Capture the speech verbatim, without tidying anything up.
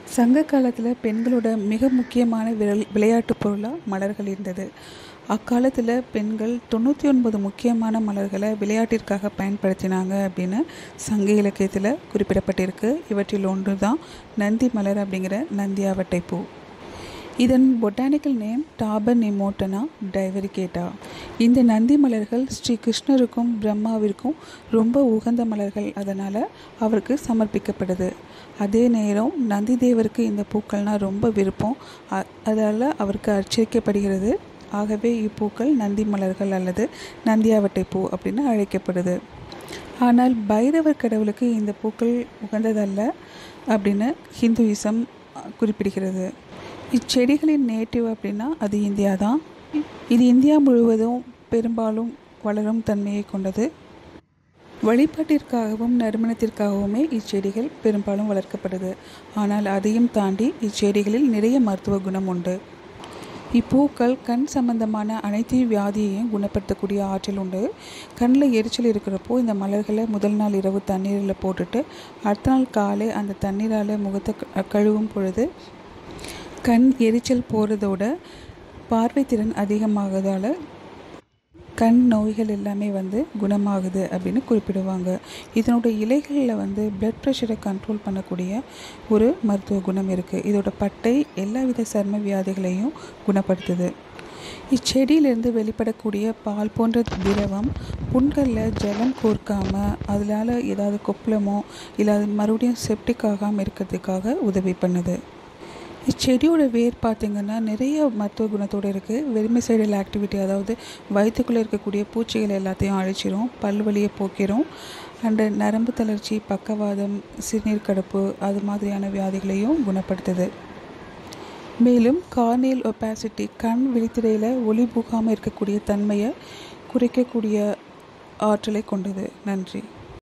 சங்க காலத்தில் பெண்களோட மிக முக்கியமான விரல் விளையாட்டு பொருளாக மலர்கள் இருந்தது. அக்காலத்தில் பெண்கள் தொண்ணூற்றி ஒன்பது முக்கியமான மலர்களை விளையாட்டிற்காக பயன்படுத்தினாங்க அப்படின்னு சங்க இலக்கியத்தில் குறிப்பிடப்பட்டிருக்கு. இவற்றில் ஒன்று தான் நந்தி மலர் அப்படிங்கிற நந்தியாவட்டை பூ. இதன் பொட்டானிக்கல் நேம் டாபர்னெமோண்டனா டைவரிகேட்டா. இந்த நந்தி மலர்கள் ஸ்ரீ கிருஷ்ணருக்கும் பிரம்மாவிற்கும் ரொம்ப உகந்த மலர்கள், அதனால் அவருக்கு சமர்ப்பிக்கப்படுது. அதே நேரம் நந்தி தேவருக்கு இந்த பூக்கள்னால் ரொம்ப விருப்பம், அதால் அவருக்கு அர்ச்சிக்கப்படுகிறது. ஆகவே இப்பூக்கள் நந்தி மலர்கள் அல்லது நந்தியாவட்டை பூ அப்படின்னு அழைக்கப்படுது. ஆனால் பைரவர் கடவுளுக்கு இந்த பூக்கள் உகந்ததல்ல அப்படின்னு ஹிந்துயிசம் குறிப்பிடுகிறது. இச்செடிகளின் நேட்டிவ் அப்படின்னா அது இந்தியா தான். இது இந்தியா முழுவதும் பெரும்பாலும் வளரும் தன்மையை கொண்டது. வழிபாட்டிற்காகவும் நறுமணத்திற்காகவுமே இச்செடிகள் பெரும்பாலும் வளர்க்கப்படுது. ஆனால் அதையும் தாண்டி இச்செடிகளில் நிறைய மருத்துவ குணம் உண்டு. இப்பூக்கள் கண் சம்பந்தமான அனைத்து வியாதியையும் குணப்படுத்தக்கூடிய ஆற்றல் உண்டு. கண்ணில் எரிச்சல் இருக்கிறப்போ இந்த மலர்களை முதல் நாள் இரவு தண்ணீரில் போட்டுட்டு அடுத்த நாள் காலை அந்த தண்ணீரால் முகத்தை கழுவும் பொழுது கண் எரிச்சல் போகிறதோட பார்வை திறன் அதிகமாகதால் கண் நோய்கள் எல்லாமே வந்து குணமாகுது அப்படின்னு குறிப்பிடுவாங்க. இதனோட இலைகளில் வந்து பிளட் ப்ரெஷரை கண்ட்ரோல் பண்ணக்கூடிய ஒரு மருத்துவ குணம் இருக்குது. இதோட பட்டை எல்லாவித சர்ம வியாதிகளையும் குணப்படுத்துது. இச்செடியிலிருந்து வெளிப்படக்கூடிய பால் போன்ற திரவம் புண்களில் ஜலம் கோர்க்காமல் அதனால் ஏதாவது கொப்பளமோ இல்லை மறுபடியும் செப்டிக் ஆகாமல் இருக்கிறதுக்காக உதவி பண்ணுது. இச்செடியோட வேர் பார்த்திங்கன்னா நிறைய மருத்துவ குணத்தோடு இருக்குது. வெர்மிசைடல் ஆக்டிவிட்டி, அதாவது வயிற்றுக்குள்ளே இருக்கக்கூடிய பூச்சிகள் எல்லாத்தையும் அழிச்சிரும், பல்வலியை போக்கிரும், அண்டு நரம்பு தளர்ச்சி, பக்கவாதம், சிறுநீர் கடுப்பு அது மாதிரியான வியாதிகளையும் குணப்படுத்துது. மேலும் கார்னியல் ஒபாசிட்டி, கண் விழித்திரையில் ஒளி புகாமல் இருக்கக்கூடிய தன்மையை குறைக்கக்கூடிய ஆற்றலை கொண்டது. நன்றி.